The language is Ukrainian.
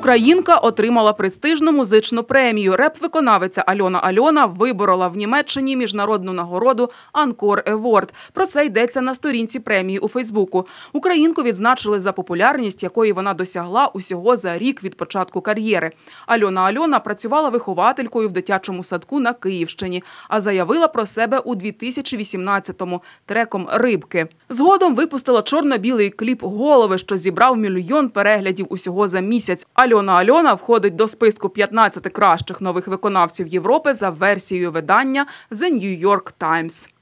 Українка отримала престижну музичну премію. Реп-виконавиця Альона Альона виборола в Німеччині міжнародну нагороду «Анкор Еворд». Про це йдеться на сторінці премії у Фейсбуку. Українку відзначили за популярність, якої вона досягла усього за рік від початку кар'єри. Альона Альона працювала вихователькою в дитячому садку на Київщині, а заявила про себе у 2018-му треком «Рибки». Згодом випустила чорно-білий кліп «Голови», що зібрав 1 мільйон переглядів усього за місяць. Альона Альона входить до списку 15 кращих нових виконавців Європи за версією видання The New York Times.